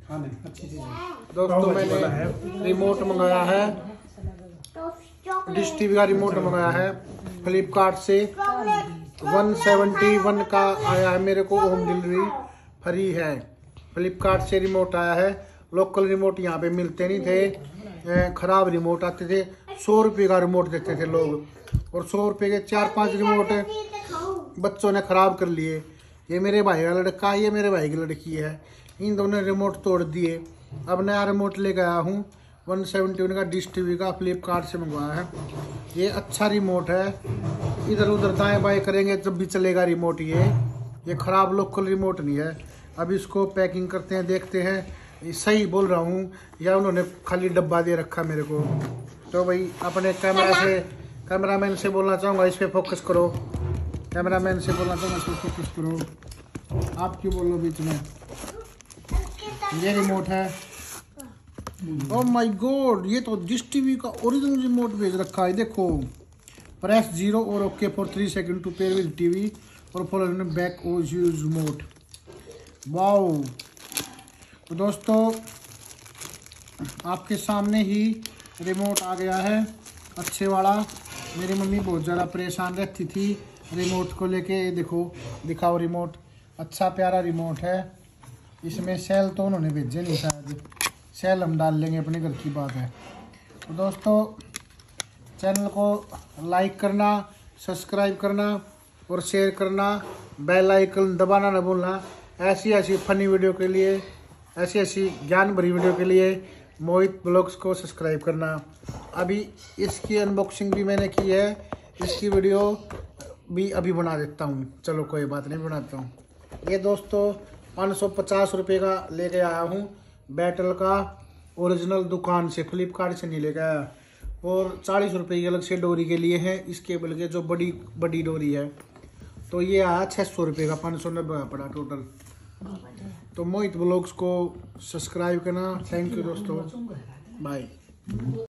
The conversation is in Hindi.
अच्छी चीज है दोस्तों मैंने रिमोट मंगाया है, डिश टीवी का रिमोट मंगाया है फ्लिपकार्ट से। 171 का आया है मेरे को, होम डिलीवरी फ्री है। फ्लिपकार्ट से रिमोट आया है। लोकल रिमोट यहाँ पे मिलते नहीं थे, खराब रिमोट आते थे। 100 रुपये का रिमोट देते थे लोग, और 100 रुपये के 4-5 रिमोट बच्चों ने खराब कर लिए। ये मेरे भाई का लड़का है, ये मेरे भाई की लड़की है, इन दोनों ने रिमोट तोड़ दिए। अब नया रिमोट लेके आया हूँ 171 का डिश टीवी का, फ्लिपकार्ट से मंगवाया है। ये अच्छा रिमोट है, इधर उधर दाएं बाएं करेंगे जब भी चलेगा रिमोट। ये खराब लोकल रिमोट नहीं है। अब इसको पैकिंग करते हैं, देखते हैं सही बोल रहा हूँ या उन्होंने खाली डब्बा दे रखा मेरे को। तो भाई अपने कैमरामैन से बोलना चाहूँगा इस पर फोकस करो। कैमरामैन से बोलना चाहूँगा इस पर फोकस करो। आप क्यों बोलो बीच में? ये रिमोट है। ओह माय गॉड, ये तो डिश टीवी का ओरिजिनल रिमोट भेज रखा है। देखो, प्रेस 0 और okay for 3 second to pair with TV और फॉलो बैक ओ यूज रिमोट। वाओ। तो दोस्तों आपके सामने ही रिमोट आ गया है, अच्छे वाला। मेरी मम्मी बहुत ज़्यादा परेशान रहती थी रिमोट को लेके। देखो, दिखाओ रिमोट, अच्छा प्यारा रिमोट है। इसमें सेल तो उन्होंने भेजे नहीं, शायद सेल हम डाल लेंगे, अपने घर की बात है। तो दोस्तों चैनल को लाइक करना, सब्सक्राइब करना और शेयर करना, बेल आइकन दबाना न भूलना। ऐसी फनी वीडियो के लिए, ऐसी ज्ञान भरी वीडियो के लिए मोहित ब्लॉग्स को सब्सक्राइब करना। अभी इसकी अनबॉक्सिंग भी मैंने की है, इसकी वीडियो भी अभी बना देता हूँ। चलो कोई बात नहीं, बनाता हूँ। ये दोस्तों 550 रुपये का लेके आया हूँ, बैटल का ओरिजिनल दुकान से, फ्लिपकार्ट से नहीं लेके आया। और 40 रुपये की अलग से डोरी के लिए है, इस केबल के जो बड़ी डोरी है। तो ये आया 600 रुपये का, 590 का पड़ा टोटल। तो मोहित ब्लॉग्स को सब्सक्राइब करना। थैंक यू दोस्तों, बाय।